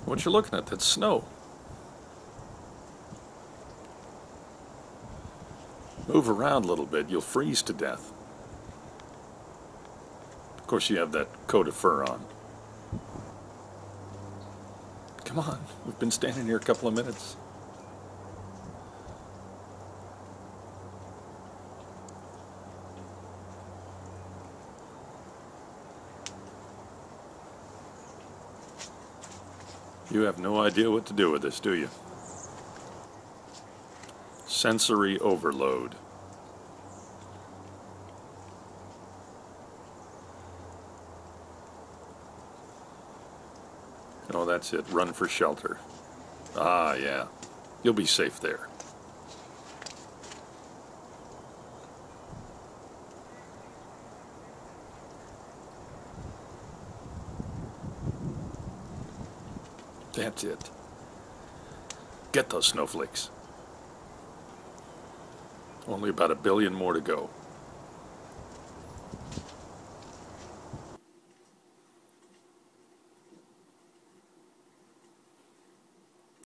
What you looking at? That's snow. Move around a little bit, you'll freeze to death. Of course you have that coat of fur on. Come on, we've been standing here a couple of minutes. You have no idea what to do with this, do you? Sensory overload. Oh, that's it. Run for shelter. Ah, yeah. You'll be safe there. That's it. Get those snowflakes. Only about 1 billion more to go.